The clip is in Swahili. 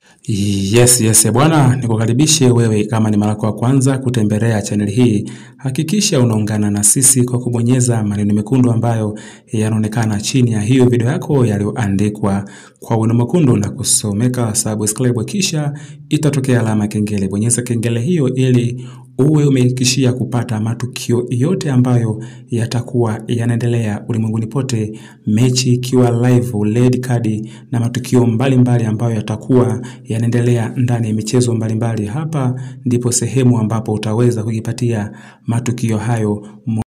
Yes, bwana, nikukaribishe wewe kama ni mara yako ya kwanza kutembelea channel hii. Hakikisha unaungana na sisi kwa kubonyeza maneno mekundu ambayo yanaonekana chini ya hiyo video yako yaliyoandikwa kwa wino mwekundu na kusomeka subscribe, kisha itatokea alama kengele. Bonyeza kengele hiyo ili uwe umehakikishia kupata matukio yote ambayo yatakuwa yanaendelea ulimwenguni pote, mechi ikiwa live, red card na matukio mbalimbali ambayo yatakuwa yanaendelea ndani ya michezo mbalimbali. Hapa ndipo sehemu ambapo utaweza kujipatia matukio hayo.